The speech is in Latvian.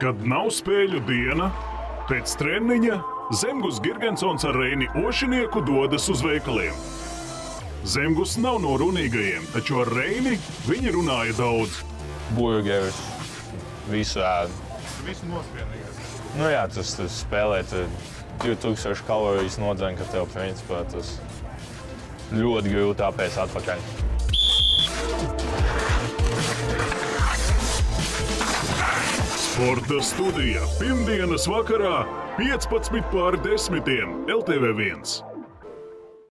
Kad nav spēļu diena, pēc treniņa Zemgus Girgensons ar Reini Ošinieku dodas uz veikaliem. Zemgus nav no runīgajiem, taču ar Reini viņi runāja daudz. Burgeris, visu ēdu. Visu nospienīgais. Nu jā, tas spēlēt 2000 kalorijas nodzen, ka tev principā tas ļoti grūti apēst atpakaļ. Sporta studija pirmdienas vakarā 15:10 LTV1.